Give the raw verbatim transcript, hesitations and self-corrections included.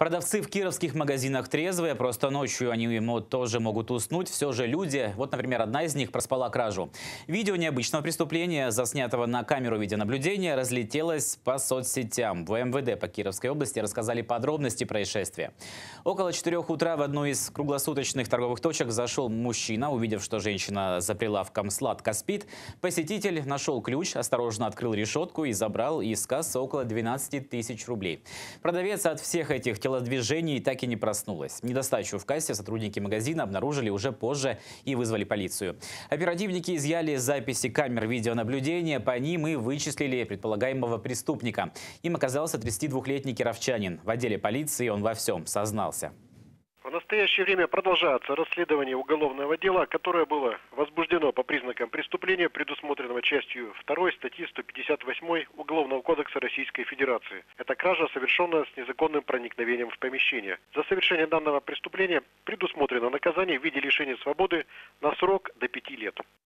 Продавцы в кировских магазинах трезвые, просто ночью они ему тоже могут уснуть. Все же люди, вот, например, одна из них проспала кражу. Видео необычного преступления, заснятого на камеру видеонаблюдения, разлетелось по соцсетям. В эм вэ дэ по Кировской области рассказали подробности происшествия. Около четырёх утра в одну из круглосуточных торговых точек зашел мужчина. Увидев, что женщина за прилавком сладко спит, посетитель нашел ключ, осторожно открыл решетку и забрал из кассы около двенадцати тысяч рублей. Продавец от всех этих телодвижений так и не проснулась. Недостачу в кассе сотрудники магазина обнаружили уже позже и вызвали полицию. Оперативники изъяли записи камер видеонаблюдения, по ним и вычислили предполагаемого преступника. Им оказался тридцатидвухлетний кировчанин. В отделе полиции он во всем сознался. В настоящее время продолжается расследование уголовного дела, которое было возбуждено по признакам преступления, предусмотренного частью второй статьи сто пятьдесят восьмой Уголовного кодекса Российской Федерации. Это кража, совершенная с незаконным проникновением в помещение. За совершение данного преступления предусмотрено наказание в виде лишения свободы на срок до пяти лет.